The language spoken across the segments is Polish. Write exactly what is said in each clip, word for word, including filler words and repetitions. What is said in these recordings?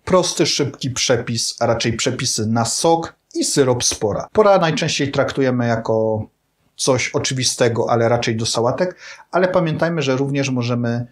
Prosty, szybki przepis, a raczej przepisy na sok i syrop z pora. Pora najczęściej traktujemy jako coś oczywistego, ale raczej do sałatek, ale pamiętajmy, że również możemy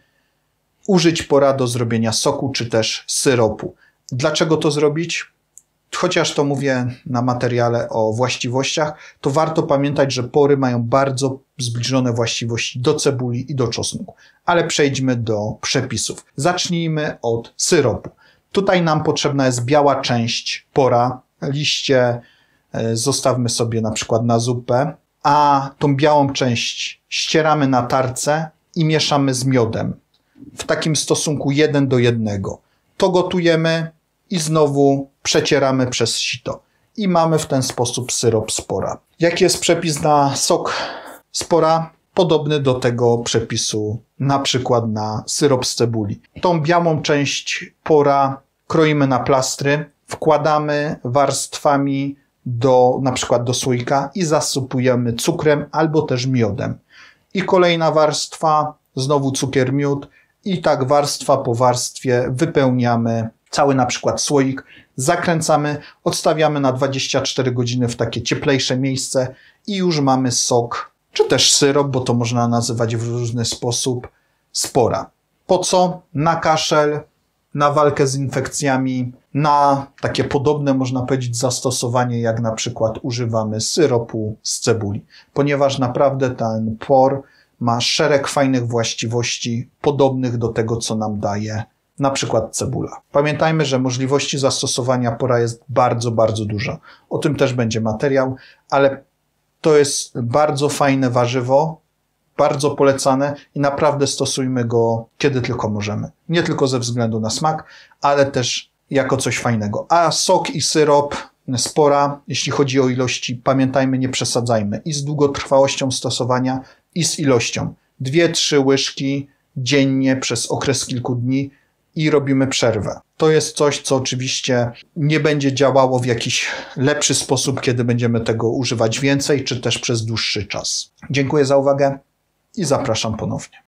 użyć pora do zrobienia soku czy też syropu. Dlaczego to zrobić? Chociaż to mówię na materiale o właściwościach, to warto pamiętać, że pory mają bardzo zbliżone właściwości do cebuli i do czosnku. Ale przejdźmy do przepisów. Zacznijmy od syropu. Tutaj nam potrzebna jest biała część pora. Liście zostawmy sobie na przykład na zupę, a tą białą część ścieramy na tarce i mieszamy z miodem. W takim stosunku jeden do jednego. To gotujemy i znowu przecieramy przez sito. I mamy w ten sposób syrop z pora. Jaki jest przepis na sok z pora? Podobny do tego przepisu na przykład na syrop z cebuli. Tą białą część pora kroimy na plastry, wkładamy warstwami do, na przykład do słoika i zasypujemy cukrem albo też miodem. I kolejna warstwa, znowu cukier, miód i tak warstwa po warstwie wypełniamy cały na przykład słoik, zakręcamy, odstawiamy na dwadzieścia cztery godziny w takie cieplejsze miejsce i już mamy sok, czy też syrop, bo to można nazywać w różny sposób, z pora. Po co? Na kaszel, na walkę z infekcjami, na takie podobne, można powiedzieć, zastosowanie, jak na przykład używamy syropu z cebuli. Ponieważ naprawdę ten por ma szereg fajnych właściwości podobnych do tego, co nam daje na przykład cebula. Pamiętajmy, że możliwości zastosowania pora jest bardzo, bardzo dużo. O tym też będzie materiał, ale to jest bardzo fajne warzywo, bardzo polecane i naprawdę stosujmy go kiedy tylko możemy. Nie tylko ze względu na smak, ale też jako coś fajnego. A sok i syrop z pora, jeśli chodzi o ilości, pamiętajmy, nie przesadzajmy. I z długotrwałością stosowania, i z ilością. Dwie, trzy łyżki dziennie przez okres kilku dni i robimy przerwę. To jest coś, co oczywiście nie będzie działało w jakiś lepszy sposób, kiedy będziemy tego używać więcej, czy też przez dłuższy czas. Dziękuję za uwagę i zapraszam ponownie.